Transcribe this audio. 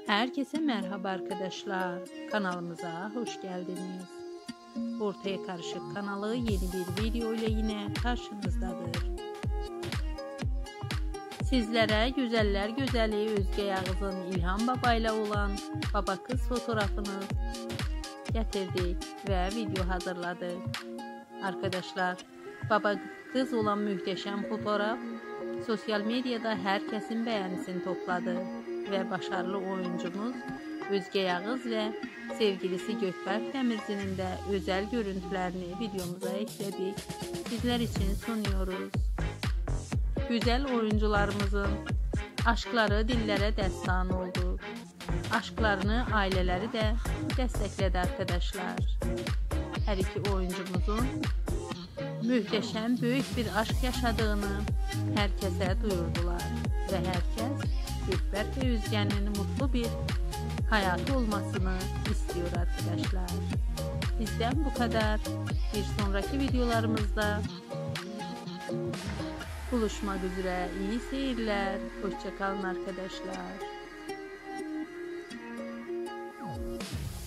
Herkese merhaba arkadaşlar. Kanalımıza hoş geldiniz. Ortaya Karışık kanalı yeni bir video ile yine karşınızdadır. Sizlere güzeller güzeli Özge Yağız'ın İlhan Baba ile olan baba kız fotoğrafını getirdik ve video hazırladık. Arkadaşlar, baba kız olan muhteşem fotoğraf sosyal medyada herkesin beğenisini topladı ve başarılı oyuncumuz Özge Yağız ve sevgilisi Gökberk Demirci'nin de özel görüntülerini videomuza ekledik. Sizler için sunuyoruz. Güzel oyuncularımızın aşkları dillere destan oldu. Aşklarını aileleri de destekledi arkadaşlar. Her iki oyuncumuzun muhteşem büyük bir aşk yaşadığını herkese duyurdular ve herkes Gökberk ve Özge'nin mutlu bir hayatı olmasını istiyor arkadaşlar. Bizden bu kadar. Bir sonraki videolarımızda buluşmak üzere. İyi seyirler. Hoşça kalın arkadaşlar.